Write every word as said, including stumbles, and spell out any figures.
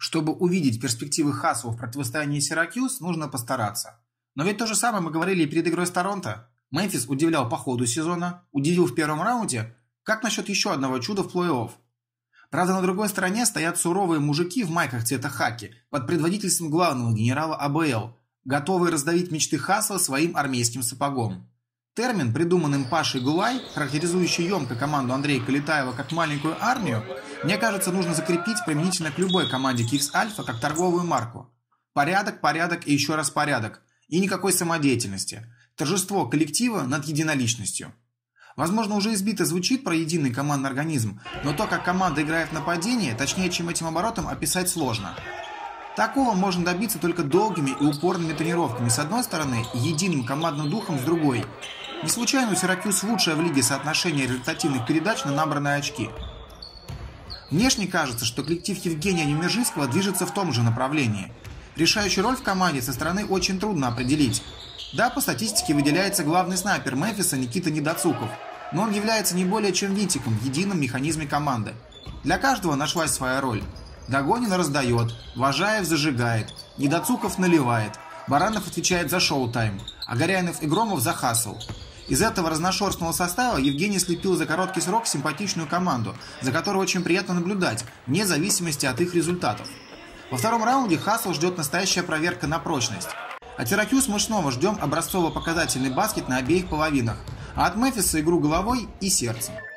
Чтобы увидеть перспективы Хасл в противостоянии Сиракьюз, нужно постараться. Но ведь то же самое мы говорили и перед игрой с Торонто. Мемфис удивлял по ходу сезона, удивил в первом раунде. Как насчет еще одного чуда в плей-офф? Правда, на другой стороне стоят суровые мужики в майках цвета хаки под предводительством главного генерала АБЛ, готовые раздавить мечты Хасла своим армейским сапогом. Термин, придуманным Пашей Гулай, характеризующий емко команду Андрея Калитаева как маленькую армию, мне кажется, нужно закрепить применительно к любой команде Кикс Альфа как торговую марку. Порядок, порядок и еще раз порядок. И никакой самодеятельности. Торжество коллектива над единоличностью. Возможно, уже избито звучит про единый командный организм, но то, как команда играет в нападении, точнее, чем этим оборотом, описать сложно. Такого можно добиться только долгими и упорными тренировками с одной стороны и единым командным духом с другой. Не случайно у Сиракьюз лучшее в лиге соотношение результативных передач на набранные очки. Внешне кажется, что коллектив Евгения Немержинского движется в том же направлении. Решающую роль в команде со стороны очень трудно определить. Да, по статистике выделяется главный снайпер Мемфиса Никита Недоцуков, но он является не более чем винтиком в едином механизме команды. Для каждого нашлась своя роль. Догонин раздает, Важаев зажигает, Недоцуков наливает, Баранов отвечает за шоу-тайм, а Горяинов и Громов за хасл. Из этого разношерстного состава Евгений слепил за короткий срок симпатичную команду, за которой очень приятно наблюдать, вне зависимости от их результатов. Во втором раунде Хасл ждет настоящая проверка на прочность. От Сиракьюз мы снова ждем образцово-показательный баскет на обеих половинах, а от Мемфиса игру головой и сердцем.